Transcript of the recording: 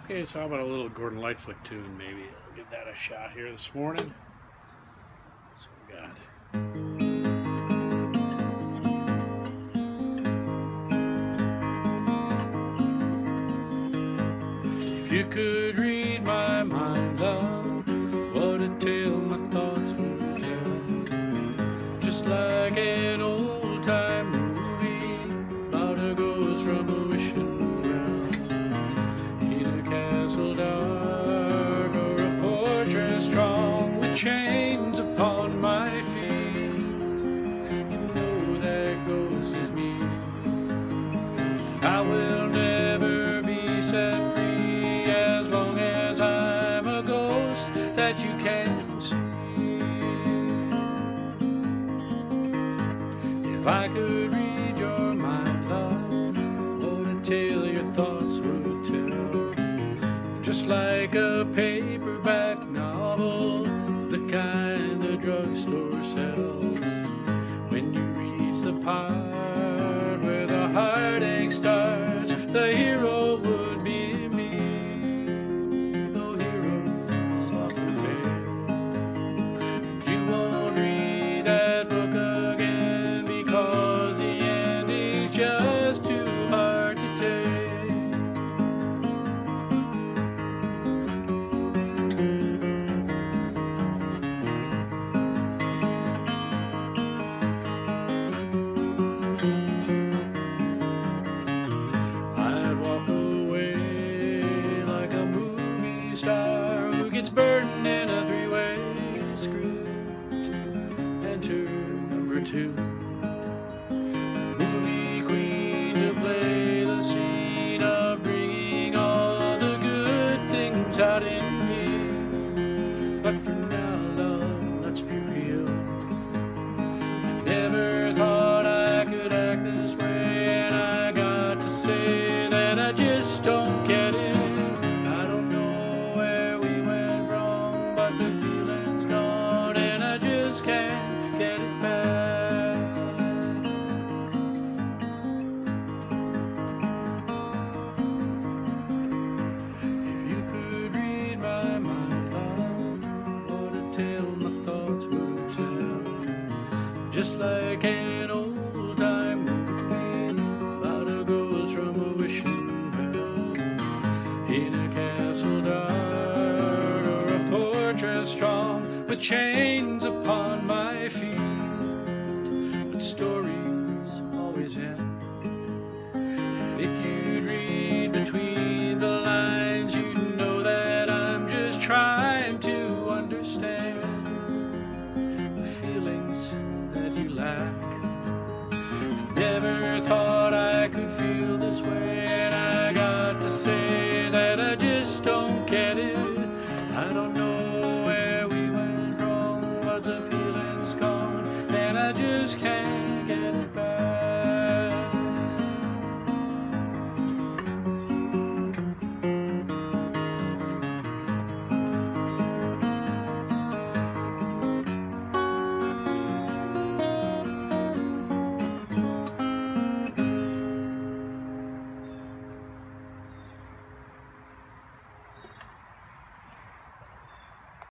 Okay, so how about a little Gordon Lightfoot tune, maybe? I'll give that a shot here this morning. So we got. If you could read my mind, love, what a tale my thoughts would tell. Just like an old-time movie about a ghost from a wishing well. In a castle dark or a fortress strong with chains upon my feet, you know that ghost is me. I will never be set free as long as I'm a ghost that you can't see. If I could read your mind, love, what a tale your thoughts would tell. Just like a paperback novel, the kind the drugstore sells. When you reach the part where the heartache starts, the hero would be me, though heroes often fail. You won't read that book again because the ending's just too hard to take. Who gets burdened in a three-way script. Enter number 2, movie queen to play the scene of bringing all the good things out in me. But for now, love, let's be real. I never thought I could act this way, and I got to say that I just don't get it. Can't get it back. If you could read my mind, love, what a tale my thoughts would tell. Just like an old-time movie about a ghost from a wishing well. In a castle dark or a fortress strong with chains upon my feet, but stories